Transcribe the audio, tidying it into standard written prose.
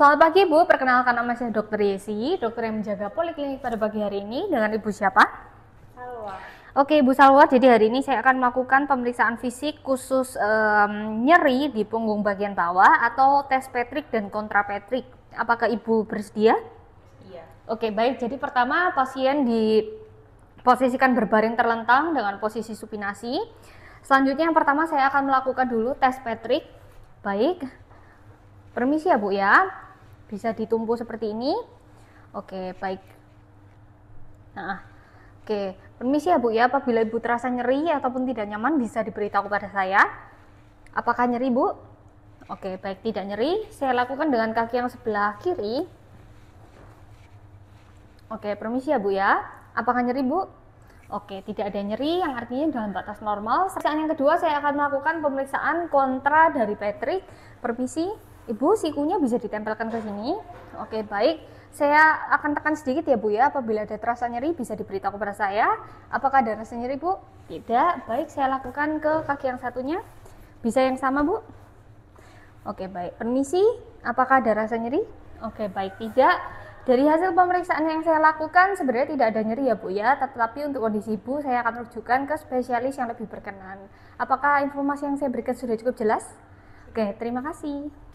Selamat pagi Bu, perkenalkan nama saya Dr. Yesi, dokter yang menjaga poliklinik pada pagi hari ini. Dengan Ibu siapa? Salwa. Oke Ibu Salwa, jadi hari ini saya akan melakukan pemeriksaan fisik khusus nyeri di punggung bagian bawah atau tes Patrick dan kontrapetrik. Apakah Ibu bersedia? Iya. Oke baik, jadi pertama pasien diposisikan berbaring terlentang dengan posisi supinasi. Selanjutnya yang pertama saya akan melakukan dulu tes Patrick. Baik, permisi ya Bu ya, bisa ditumpu seperti ini. Oke baik. Nah, oke, permisi ya Bu ya, apabila Ibu terasa nyeri ataupun tidak nyaman bisa diberitahu kepada saya. Apakah nyeri Bu? Oke baik, tidak nyeri. Saya lakukan dengan kaki yang sebelah kiri. Oke, permisi ya Bu ya. Apakah nyeri Bu? Oke, tidak ada nyeri yang artinya dalam batas normal. Pemeriksaan yang kedua saya akan melakukan pemeriksaan kontra dari Patrick. Permisi, Ibu, sikunya bisa ditempelkan ke sini. Oke, baik. Saya akan tekan sedikit ya Bu ya. Apabila ada terasa nyeri bisa diberitahu kepada saya. Apakah ada rasa nyeri Bu? Tidak. Baik, saya lakukan ke kaki yang satunya. Bisa yang sama Bu? Oke, baik. Permisi, apakah ada rasa nyeri? Oke, baik. Tidak. Dari hasil pemeriksaan yang saya lakukan sebenarnya tidak ada nyeri ya Bu ya, tetapi untuk kondisi Ibu saya akan rujukan ke spesialis yang lebih berkenan. Apakah informasi yang saya berikan sudah cukup jelas? Oke, terima kasih.